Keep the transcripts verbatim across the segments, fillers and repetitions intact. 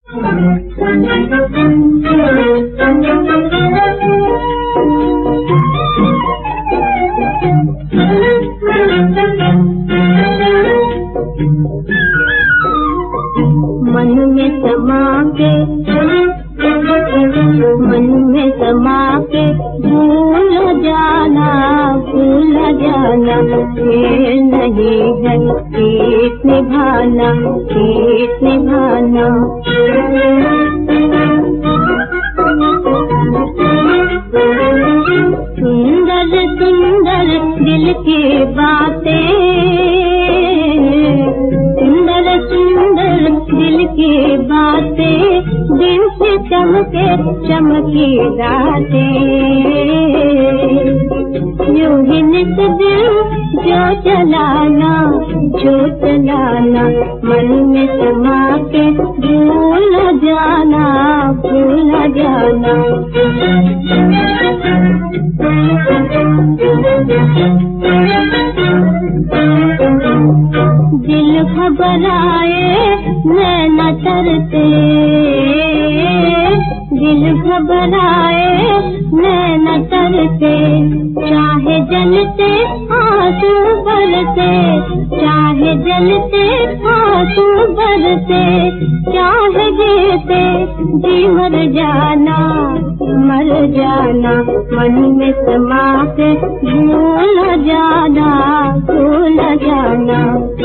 मन में समा के मन में समा के भूल जाना भूल जाना, ये नहीं है प्रीत निभाना प्रीत निभाना। सुंदर सुंदर दिल की बातें, सुंदर सुंदर दिल की बातें, दिन से चमके चमकी रातें, यूं ही नित दिल जो चलाना जो चलाना, मन में समा के भूल जाना भूल जाना। दिल घबराए नैना तरते, दिल घबराए नैना तरते, चाहे जलते आंसू बरसे, चाहे जलते आंसू बरसे, चाहे जीते जी मर जाना मर जाना, मन में समा के भूल जाना भूल जाना।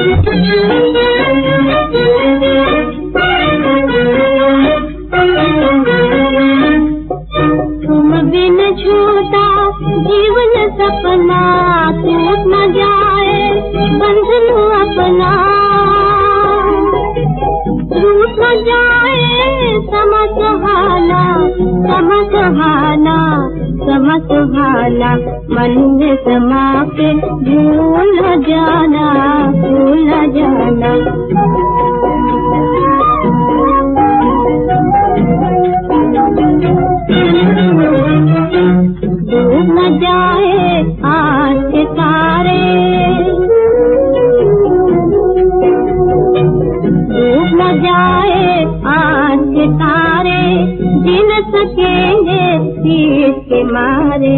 तुम बिन छूटा जीवन सपना, टूट न जाए बंधन अपना, टूट न जाए समा सुहाना समा सुहाना समा सुहाना, मन में समा के भूल जाना भूल जाना। डूब न जाए आज के तारे, डूब न जाए आज के तारे, जिन सकेंगे तीर के मारे,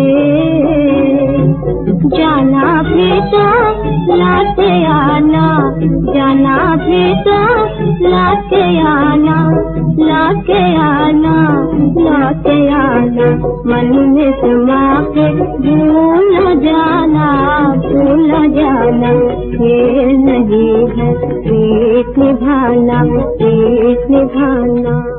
जाना भी तो लाते आना जाना भी तो लाते आना लाते आना लाते आना, मन में समा के भूल जाना भूल जाना, ये नहीं है प्रीत निभाना प्रीत निभाना।